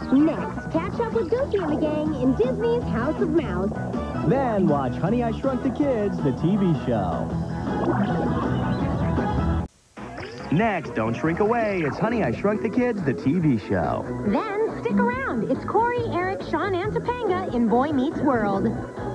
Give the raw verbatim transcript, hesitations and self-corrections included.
Next, catch up with Goofy and the gang in Disney's House of Mouse. Then watch Honey, I Shrunk the Kids, the T V show. Next, don't shrink away. It's Honey, I Shrunk the Kids, the T V show. Then, stick around. It's Corey, Eric, Sean, and Topanga in Boy Meets World.